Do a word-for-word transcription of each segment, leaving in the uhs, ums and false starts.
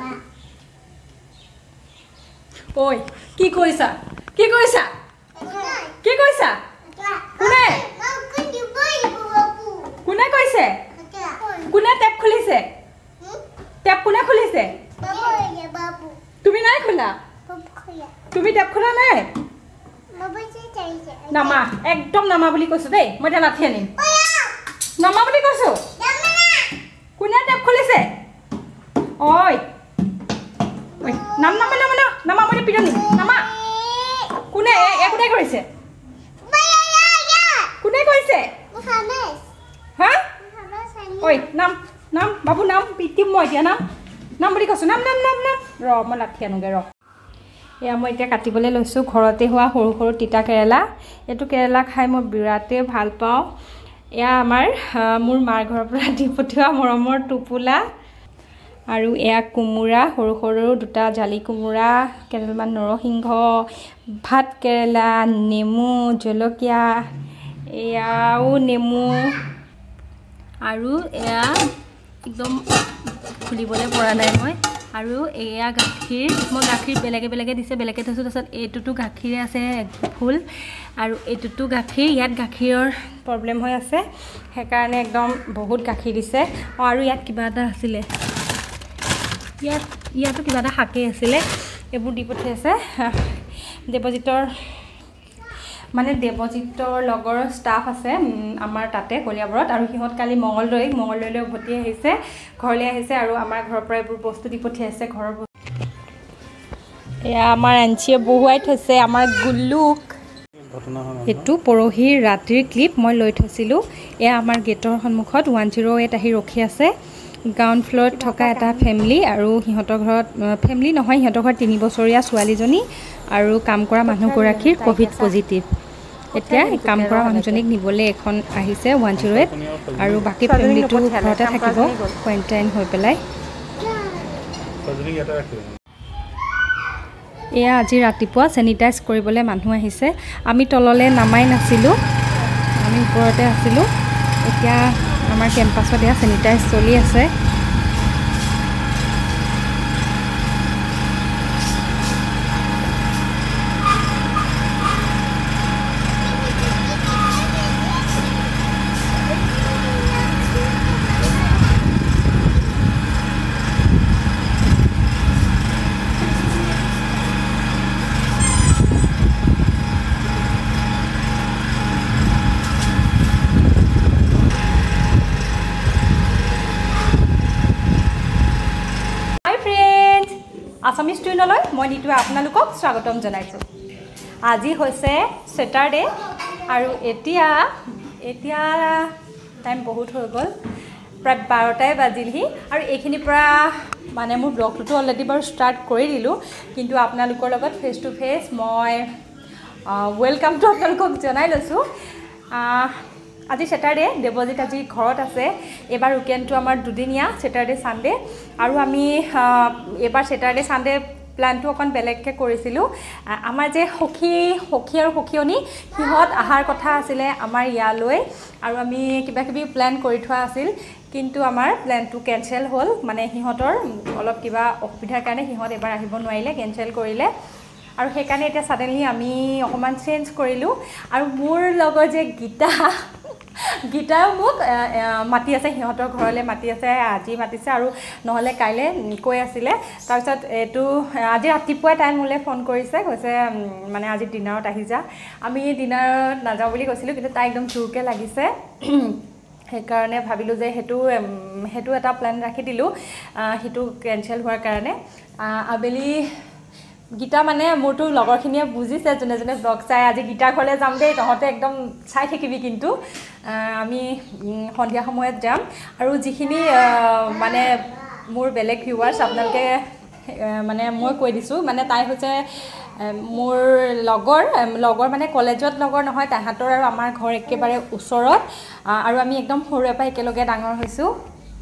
ঐ কি কৈছা কি কৈছা কি কৈছা কোনে কোনে কৈছে কোনে টেপ খুলিছে টেপ কোনে খুলিছে তুমি নাই খোলা তুমি টেপ খোলা নাই নামা একদম নামা বুলি কৈছো দেই মই এতিয়া লাঠি আনিম নামা বুলি কৈছো কোনে টেপ খুলিছে ঐ ঐ নাম নাম নাম নাম নামা মই পিটনি নামা কোনে এ কোনে কৰিছে কোনে কৈছে হা ঐ নাম নাম বাবু নাম পিটিম মই এতিয়া নাম নাম বুলি কৈছো নাম নাম নাম নাম ৰ মই লাঠি আনোগে ৰ এয়া মই এতিয়া কাটিবলৈ লৈছোঁ ঘৰতে হোৱা সৰু সৰু তিতা কেৰেলা এইটো কেৰেলা খাই মই বিৰাটেই ভাল পাওঁ এয়া আমাৰ মোৰ মাৰ ঘৰৰ পৰা দি পঠিওৱা মৰমৰ টোপোলা আৰু এয়া কোমোৰা সৰু সৰু দুটা জালি কোমোৰা কেইডালমান নৰসিংহ ভাত কেৰেলা নেমু জলকীয়া এয়াও নেমু আৰু এয়া একদম খুলিবলৈ পৰা নাই মই আৰু এয়া গাখীৰ মই গাখীৰ বেলেগে বেলেগে দিছে বেলেগে থৈছোঁ তাৰপিছত এইটোতো গাখীৰে আছে ফুল আৰু এইটোতো গাখীৰ ইয়াত গাখীৰৰ প্ৰব্লেম হৈ আছে সেইকাৰণে একদম বহুত গাখীৰ দিছে অঁ আৰু ইয়াত কিবা এটা আছিলে ইয়াত ইয়াতো কিবা এটা শাকেই আছিলে এইবোৰ দি পঠিয়াইছে দেৱজিতৰ মানে দেৱজিতৰ লগৰ ষ্টাফ আছে আমাৰ তাতে কলিয়াবৰত আৰু সিহঁত কালি মঙলদৈ মঙলদৈলৈ উভতি আহিছে ঘৰলৈ আহিছে আৰু আমাৰ ঘৰৰ পৰা এইবোৰ বস্তু দি পঠিয়াইছে ঘৰৰ এয়া আমাৰ আঞ্চিয়ে বহুৱাই থৈছে আমাৰ গুল্লুক এইটো পৰহিৰ ৰাতিৰ ক্লিপ মই লৈ থৈছিলোঁ এয়া আমাৰ গেটৰ সন্মুখত ওৱান জিৰ' এইট আহি ৰখি আছে গ্ৰাউণ্ড ফ্ল'ৰত থকা এটা ফেমিলি আৰু সিহঁতৰ ঘৰত ফেমিলি নহয় সিহঁতৰ ঘৰত তিনি বছৰীয়া ছোৱালীজনী আৰু কাম কৰা মানুহগৰাকীৰ ক'ভিড পজিটিভ এতিয়া কাম কৰা মানুহজনীক নিবলৈ এখন আহিছে ওৱান জিৰ' এইট আৰু বাকী ফেমিলিটো ঘৰতে থাকিব কোৱাৰেণ্টাইন হৈ পেলাই এয়া আজি ৰাতিপুৱা চেনিটাইজ কৰিবলৈ মানুহ আহিছে আমি তললৈ নামাই নাছিলোঁ আমি ওপৰতে আছিলোঁ এতিয়া আমাৰ কেম্পাছত এয়া চেনিটাইজ চলি আছে আসামিজ টুইনলৈ মই নিতুৱে আপোনালোকক স্বাগতম জনাইছোঁ আজি হৈছে ছেটাৰডে আৰু এতিয়া এতিয়া টাইম বহুত হৈ গ'ল প্ৰায় বাৰটাই বাজিলহি আৰু এইখিনিৰ পৰা মানে মোৰ ব্লগটোতো অলৰেডি বাৰু ষ্টাৰ্ট কৰি দিলোঁ কিন্তু আপোনালোকৰ লগত ফেচ টু ফেচ মই ৱেলকামটো আপোনালোকক জনাই লৈছোঁ আজি ছেটাৰডে দেৱজিত আজি ঘৰত আছে এইবাৰ উইকেণ্ডটো আমাৰ দুদিনীয়া ছেটাৰডে ছানডে আৰু আমি এইবাৰ ছেটাৰডে ছানডে প্লেনটো অকণ বেলেগকৈ কৰিছিলোঁ আমাৰ যে সখী সখী আৰু সখীয়নী সিহঁত অহাৰ কথা আছিলে আমাৰ ইয়ালৈ আৰু আমি কিবা কিবি প্লেন কৰি থোৱা আছিল কিন্তু আমাৰ প্লেনটো কেঞ্চেল হ'ল মানে সিহঁতৰ অলপ কিবা অসুবিধাৰ কাৰণে সিহঁত এবাৰ আহিব নোৱাৰিলে কেঞ্চেল কৰিলে আৰু সেইকাৰণে এতিয়া ছাডেনলি আমি অকণমান চেঞ্জ কৰিলোঁ আৰু মোৰ লগত যে গীতা গীতাও মোক মাতি আছে সিহঁতৰ ঘৰলৈ মাতি আছে আজি মাতিছে আৰু নহ'লে কাইলৈ কৈ আছিলে তাৰপিছত এইটো আজি ৰাতিপুৱাই তাই মোলৈ ফোন কৰিছে কৈছে মানে আজি ডিনাৰত আহি যা আমি ডিনাৰত নাযাওঁ বুলি কৈছিলোঁ কিন্তু তাই একদম জোৰকৈ লাগিছে সেইকাৰণে ভাবিলোঁ যে সেইটো সেইটো এটা প্লেন ৰাখি দিলোঁ সেইটো কেঞ্চেল হোৱাৰ কাৰণে আবেলি গীতা মানে মোৰতো লগৰখিনিয়ে বুজিছে যোনে যোনে ব্লগ চাই আজি গীতাৰ ঘৰলৈ যাম দেই তহঁতে একদম চাই থাকিবি কিন্তু আমি সন্ধিয়া সময়ত যাম আৰু যিখিনি মানে মোৰ বেলেগ ভিউৱাৰ্ছ আপোনালোকে মানে মই কৈ দিছোঁ মানে তাই হৈছে মোৰ লগৰ লগৰ মানে কলেজত লগৰ নহয় তাহাঁতৰ আৰু আমাৰ ঘৰ একেবাৰে ওচৰত আৰু আমি একদম সৰুৰে পৰা একেলগে ডাঙৰ হৈছোঁ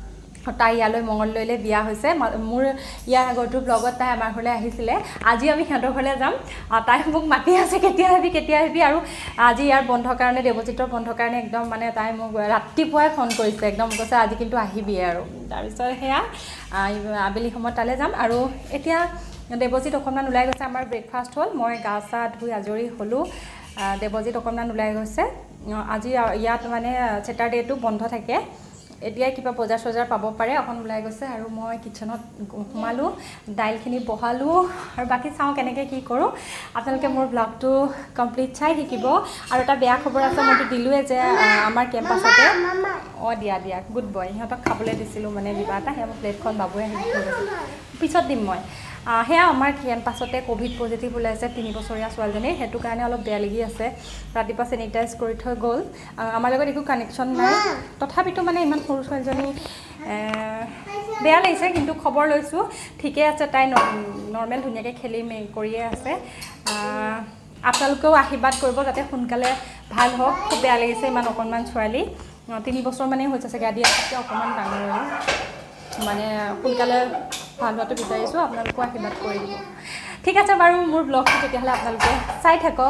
তাই ইয়ালৈ মঙলদৈলৈ বিয়া হৈছে মোৰ ইয়াৰ আগৰটো ব্লগত তাই আমাৰ ঘৰলৈ আহিছিলে আজি আমি সিহঁতৰ ঘৰলৈ যাম তাই মোক মাতি আছে কেতিয়া আহিবি কেতিয়া আহিবি আৰু আজি ইয়াৰ বন্ধৰ কাৰণে দেৱজিতৰ বন্ধৰ কাৰণে একদম মানে তাই মোক ৰাতিপুৱাই ফোন কৰিছে একদম কৈছে আজি কিন্তু আহিবি আৰু তাৰপিছত সেয়া আবেলি সময়ত তালৈ যাম আৰু এতিয়া দেৱজিত অকণমান ওলাই গৈছে আমাৰ ব্ৰেকফাষ্ট হ'ল মই গা চা ধুই আজৰি হ'লোঁ দেৱজিত অকণমান ওলাই গৈছে আজি ইয়াত মানে ছেটাৰডেটো বন্ধ থাকে এতিয়া কিবা বজাৰ চজাৰ পাব পাৰে অকণ ওলাই গৈছে আৰু মই কিচেনত সোমালোঁ দাইলখিনি বহালোঁ আৰু বাকী চাওঁ কেনেকৈ কি কৰোঁ আপোনালোকে মোৰ ব্লগটো কমপ্লিট চাই শিকিব আৰু এটা বেয়া খবৰ আছে মইতো দিলোঁৱে যে আমাৰ কেম্পাছতে অঁ দিয়া দিয়া গুড বয় সিহঁতক খাবলৈ দিছিলোঁ মানে কিবা এটা সেয়া প্লেটখন বাবুৱে আহি থৈ গৈছিল পিছত দিম মই সেয়া আমাৰ কেম্পাছতে ক'ভিড পজিটিভ ওলাইছে তিনি বছৰীয়া ছোৱালীজনীৰ সেইটো কাৰণে অলপ বেয়া লাগি আছে ৰাতিপুৱা চেনিটাইজ কৰি থৈ গ'ল আমাৰ লগত একো কানেকশ্যন নাই তথাপিতো মানে ইমান সৰু ছোৱালীজনী বেয়া লাগিছে কিন্তু খবৰ লৈছোঁ ঠিকে আছে তাই নৰ্মেল ধুনীয়াকৈ খেলি কৰিয়ে আছে আপোনালোকেও আশীৰ্বাদ কৰিব যাতে সোনকালে ভাল হওক খুব বেয়া লাগিছে ইমান অকণমান ছোৱালী তিনি বছৰ মানেই হৈছে চাগে আদি এতিয়া অকণমান ডাঙৰ আৰু মানে সোনকালে ভাল হোৱাটো বিচাৰিছোঁ আপোনালোকেও আশীৰ্বাদ কৰি দিব ঠিক আছে বাৰু মোৰ ব্লগটো তেতিয়াহ'লে আপোনালোকে চাই থাকক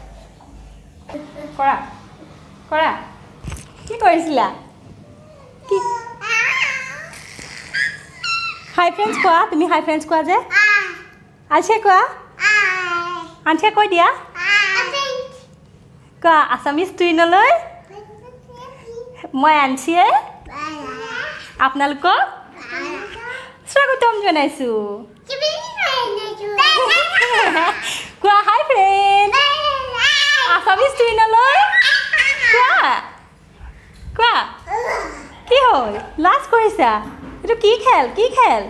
কৰা কৰা কি কৰিছিলা কি হাই ফ্ৰেণ্ডছ কোৱা তুমি হাই ফ্ৰেণ্ডছ কোৱা যে আনচিয়ে কোৱা আনচিয়ে কৈ দিয়া কোৱা আছামিজ টুইনলৈ মই আনচিয়ে আপোনালোকক স্বাগতম জনাইছোঁ কোৱা হাই ফ্ৰেণ্ড আছামিজ টুইনলৈ কোৱা কোৱা কি হ'ল লাজ কৰিছা এইটো কি খেল কি খেল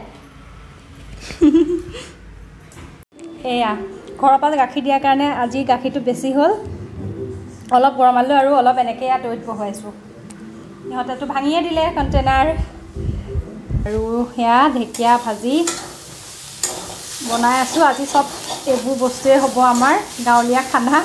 এয়া ঘৰৰ পৰা গাখীৰ দিয়াৰ কাৰণে আজি গাখীৰটো বেছি হ'ল অলপ গৰমালোঁ আৰু অলপ এনেকৈ ইয়াত দৈত বহুৱাইছোঁ সিহঁতেতো ভাঙিয়ে দিলে কণ্টেইনাৰ আৰু সেয়া ঢেকীয়া ভাজি বনাই আছোঁ আজি চব এইবোৰ বস্তুৱে হ'ব আমাৰ গাঁৱলীয়া খানা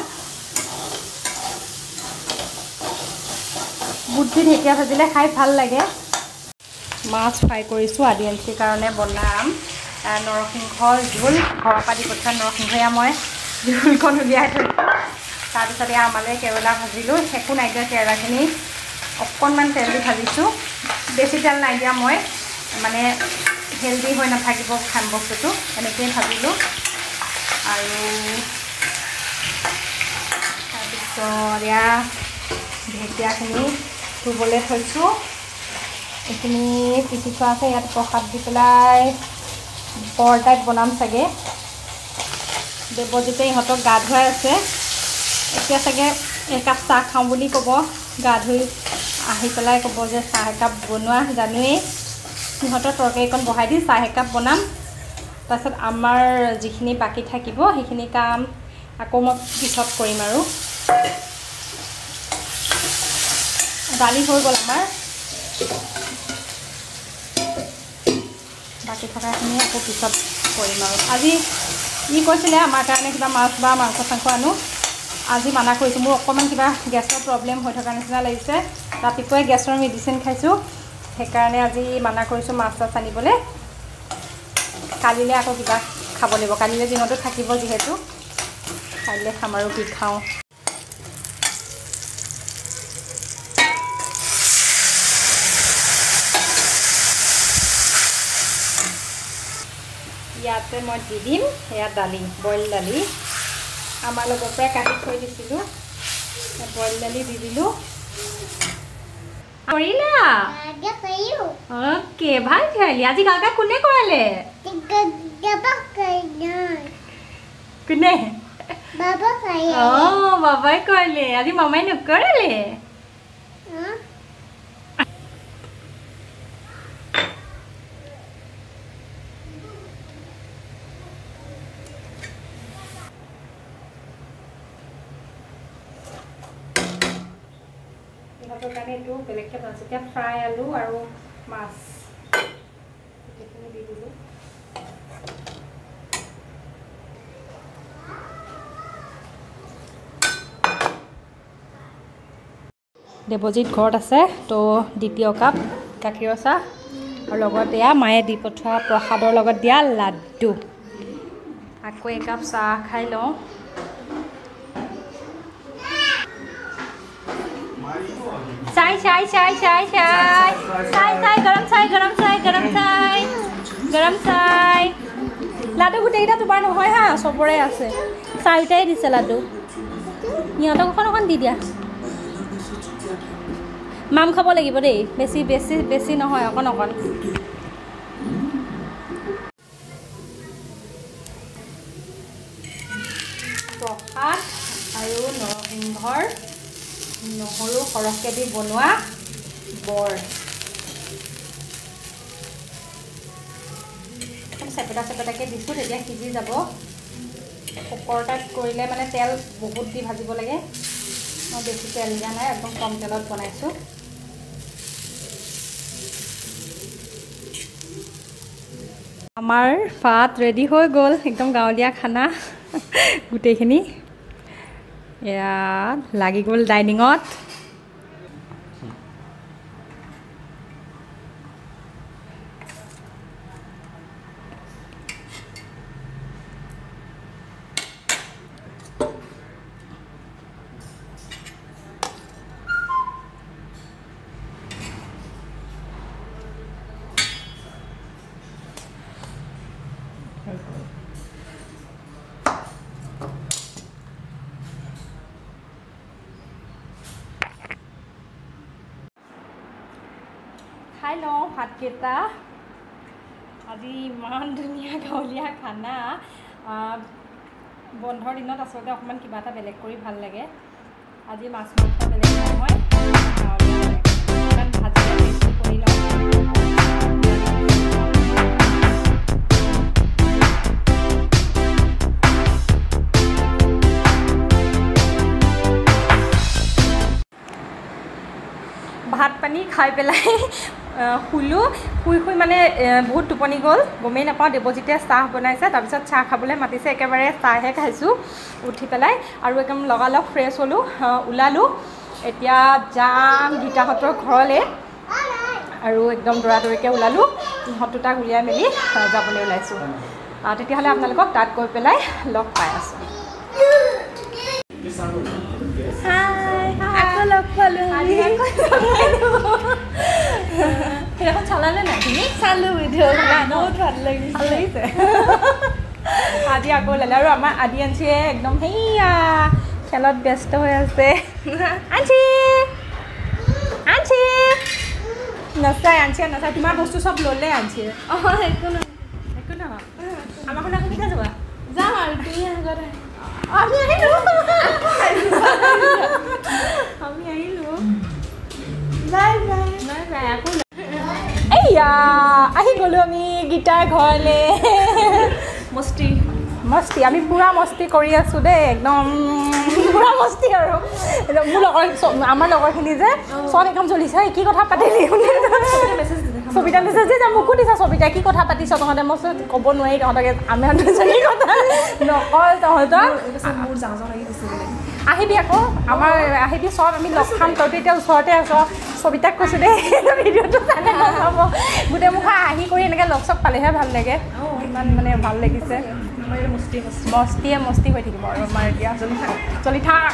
বুট দি ঢেকীয়া ভাজিলে খাই ভাল লাগে মাছ ফ্ৰাই কৰিছোঁ আদি এঞ্চিৰ কাৰণে বনাম নৰসিংহৰ জোল ঘৰৰ পৰা দি পঠিওৱা নৰসিংহয়া মই জোলখন উলিয়াই থৈছোঁ তাৰপিছত এয়া আমালৈ কেৰেলা ভাজিলোঁ একো নাই দিয়া কেৰেলাখিনি অকণমান তেল দি ভাজিছোঁ বেছি তেল নাই দিয়া মই মানে হেল্ডি হৈ নাথাকিব খাম বস্তুটো এনেকৈয়ে ভাজিলোঁ আৰু তাৰপিছত এয়া ঢেকীয়াখিনি ধুবলৈ থৈছোঁ এইখিনি পিচি থোৱা আছে ইয়াত প্ৰসাদ দি পেলাই বৰ টাইপ বনাম চাগে দেৱজিতে ইহঁতক গা ধুৱাই আছে এতিয়া চাগে একাপ চাহ খাওঁ বুলি ক'ব গা ধুই আহি পেলাই ক'ব যে চাহ একাপ বনোৱা জানোৱেই সিহঁতৰ তৰকাৰীকণ বহাই দি চাহ একাপ বনাম তাৰপিছত আমাৰ যিখিনি বাকী থাকিব সেইখিনি কাম আকৌ মই পিছত কৰিম আৰু দালি হৈ গ'ল আমাৰ বাকী থকাখিনি আকৌ পিছত কৰিম আৰু আজি ই কৈছিলে আমাৰ কাৰণে কিবা মাছ বা মাংস চাংস আনো আজি মানা কৰিছোঁ মোৰ অকণমান কিবা গেছৰ প্ৰব্লেম হৈ থকা নিচিনা লাগিছে ৰাতিপুৱাই গেছৰ মেডিচিন খাইছোঁ সেইকাৰণে আজি মানা কৰিছোঁ মাছ চাছ আনিবলৈ কালিলৈ আকৌ কিবা খাব লাগিব কালিলৈ দিনতো থাকিব যিহেতু কাইলৈ খাম আৰু কি খাওঁ ইয়াতে মই দি দিম সেয়া দালি বইল দালি আমাৰ লগৰ পৰাই কাটি থৈ দিছিলোঁ বইল দালি দি দিলোঁ কৰিলা অ'কে ভাল খেলি আজি গাঁৱত কোনে কৰালে কোনে অঁ বাবাই কৰালে আজি মামাই নকৰালে ইহঁতৰ কাৰণে এইটো বেলেগকৈ বনাইছোঁ এতিয়া ফ্ৰাই আলু আৰু মাছ এইখিনি দি দিলোঁ দেৱজিত ঘৰত আছে তো দ্বিতীয় কাপ গাখীৰৰ চাহ আৰু লগত এয়া মায়ে দি পঠোৱা প্ৰসাদৰ লগত দিয়া লাড্ডু আকৌ একাপ চাহ খাই লওঁ চাই চাই চাই চাই চাই চাই চাই গৰম চাই গৰম চাই গৰম চাই গৰম চাই লাড্ডু গোটেইকেইটা তোমাৰ নহয় হা চবৰে আছে চাৰিটাই দিছে লাড্ডু সিহঁতক অকণ অকণ দি দিয়া মাম খাব লাগিব দেই বেছি বেছি বেছি নহয় অকণ অকণ প্ৰসাদ আৰু নৰসিংহৰ নহৰু সৰহকৈ দি বনোৱা বৰ চেপেটা চেপেটাকৈ দিছোঁ তেতিয়া সিজি যাব কুকৰ টাইপ কৰিলে মানে তেল বহুত দি ভাজিব লাগে মই বেছি তেল দিয়া নাই একদম কম তেলত বনাইছোঁ আমাৰ ভাত ৰেডি হৈ গ'ল একদম গাঁৱলীয়া খানা গোটেইখিনি এয়া লাগি গ'ল ডাইনিঙত খাই লওঁ ভাতকেইটা আজি ইমান ধুনীয়া গাঁৱলীয়া খানা বন্ধৰ দিনত আচলতে অকণমান কিবা এটা বেলেগ কৰি ভাল লাগে আজি মাছ মাংস বেলেগ নহয় ইমান ভাজি টেষ্টি কৰি লওঁ ভাত পানী খাই পেলাই শুলোঁ শুই শুই মানে বহুত টোপনি গ'ল গমেই নাপাওঁ দেৱজিতে চাহ বনাইছে তাৰপিছত চাহ খাবলৈ মাতিছে একেবাৰে চাহহে খাইছোঁ উঠি পেলাই আৰু একদম লগালগ ফ্ৰেছ হ'লোঁ ওলালোঁ এতিয়া যাম গীতাহঁতৰ ঘৰলৈ আৰু একদম দৌৰা দৌৰিকৈ ওলালোঁ ইহঁত দুটাক উলিয়াই মেলি যাবলৈ ওলাইছোঁ তেতিয়াহ'লে আপোনালোকক তাত গৈ পেলাই লগ পাই আছোঁ সেইখন চালালে নাই তুমি চালোঁ ভিডিঅ' বহুত ভাল লাগিছে ভাল লাগিছে আজি আকৌ ওলালে আৰু আমাৰ আদি আঞ্চিয়ে একদম সেয়া খেলত ব্যস্ত হৈ আছে আঞ্চি আঞ্চি নাচায় আঞ্চিয়ে নাচায় তোমাৰ বস্তু চব ল'লে আঞ্চিয়ে অঁ একো নহয় একো নহয় আমাৰ ঘৰলৈ আকৌ কেতিয়া যাবা যাম আৰু তুমি আগত আমি আহিলোঁ আমি আহিলোঁ বাই বাই বাই বাই আকৌ এয়া আহি গ'লোঁ আমি গীতাৰ ঘৰলৈ মস্তি মস্তি আমি পূৰা মস্তি কৰি আছোঁ দেই একদম পূৰা মস্তি আৰু মোৰ লগৰ আমাৰ লগৰখিনি যে চব একদম জ্বলিছে কি কথা পাতিলি সবিতা মেছেজ যে মোকো দিছা সবিতা কি কথা পাতিছ তহঁতে মই ক'ব নোৱাৰি তহঁতকে আমি দুজনী কথা নকয় তহঁতৰ মোৰ যাওঁ যাওঁ লাগি গৈছে আহিবি আকৌ আমাৰ আহিবি চব আমি লগ খাম তইতো এতিয়া ওচৰতে আছ সবিতাক কৈছোঁ দেই ভিডিঅ'টো চালে গম পাব গোটেই মুখা আহি কৰি এনেকৈ লগ চগ পালেহে ভাল লাগে ইমান মানে ভাল লাগিছে মস্তি মস্তিয়ে মস্তি হৈ থাকিব আৰু আমাৰ এতিয়া চলি থাক চলি থাক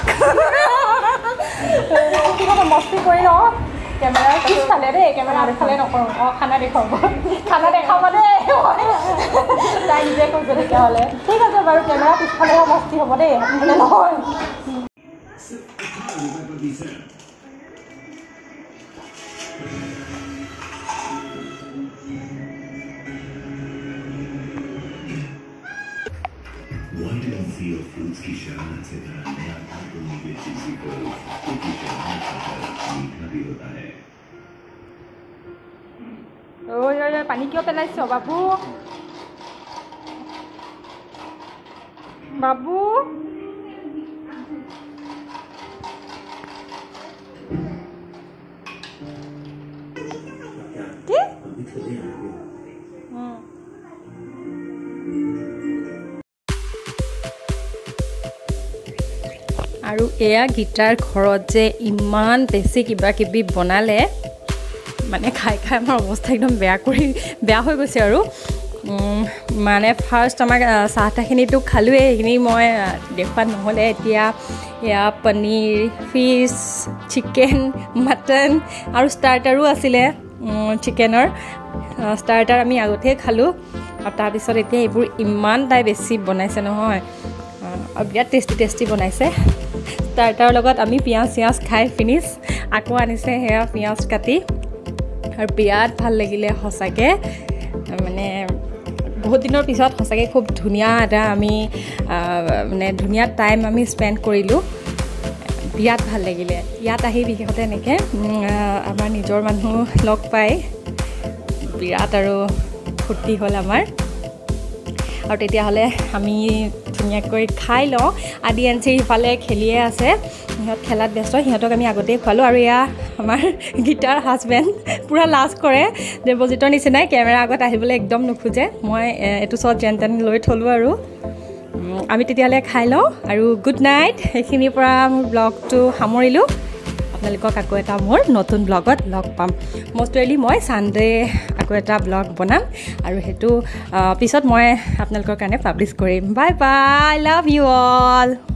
কি হ'ব মস্তি কৰি লওঁ কেমেৰা পিছফালে দেই কেমেৰা আগফালে নকৰোঁ অঁ খানা দেখুৱাব খানা দেখাব দেই তাই নিজে কৈছে তেতিয়াহ'লে ঠিক আছে বাৰু কেমেৰা পিছফালেহে মস্তি হ'ব দেই নহ'লে নহয় Why do you feel fruits की शरारत से भरा नया कार्टून नीले चीज़ी को की शरारत का मीठा भी होता है ओए ओए पानी क्यों पेलाइছ बाबू बाबू কি আৰু এয়া গীতাৰ ঘৰত যে ইমান বেছি কিবা কিবি বনালে মানে খাই খাই আমাৰ অৱস্থা একদম বেয়া কৰি বেয়া হৈ গৈছে আৰু মানে ফাৰ্ষ্ট আমাক চাহ তাহখিনিতো খালোঁৱেই সেইখিনি মই দেখুওৱা নহ'লে এতিয়া এয়া পনীৰ ফিছ চিকেন মাটন আৰু ষ্টাৰ্টাৰো আছিলে চিকেনৰ ষ্টাৰ্টাৰ আমি আগতেই খালোঁ আৰু তাৰপিছত এতিয়া এইবোৰ ইমান তাই বেছি বনাইছে নহয় আৰু বিৰাট টেষ্টি টেষ্টি বনাইছে ষ্টাৰ্টাৰৰ লগত আমি পিঁয়াজ চিয়াজ খাই ফিনিছ আকৌ আনিছে সেয়া পিঁয়াজ কাটি আৰু বিৰাট ভাল লাগিলে সঁচাকৈ মানে বহুত দিনৰ পিছত সঁচাকৈ খুব ধুনীয়া এটা আমি মানে ধুনীয়া টাইম আমি স্পেণ্ড কৰিলোঁ বিৰাট ভাল লাগিলে ইয়াত আহি বিশেষতে এনেকৈ আমাৰ নিজৰ মানুহ লগ পাই বিৰাট আৰু ফূৰ্তি হ'ল আমাৰ আৰু তেতিয়াহ'লে আমি ধুনীয়াকৈ খাই লওঁ আদি এনচি সিফালে খেলিয়ে আছে সিহঁত খেলাত ব্যস্ত সিহঁতক আমি আগতেই খোৱালোঁ আৰু এয়া আমাৰ গীতাৰ হাজবেণ্ড পূৰা লাজ কৰে দেৱজিতৰ নিচিনাই কেমেৰা আগত আহিবলৈ একদম নোখোজে মই এইটো চব যেন তেন লৈ থ'লোঁ আৰু আমি তেতিয়াহ'লে খাই লওঁ আৰু গুড নাইট সেইখিনিৰ পৰা মোৰ ব্লগটো সামৰিলোঁ আপোনালোকক আকৌ এটা মোৰ নতুন ব্লগত লগ পাম মষ্ট ৱেলি মই ছানডে আকৌ এটা ব্লগ বনাম আৰু সেইটো পিছত মই আপোনালোকৰ কাৰণে পাব্লিছ কৰিম bye bye love you all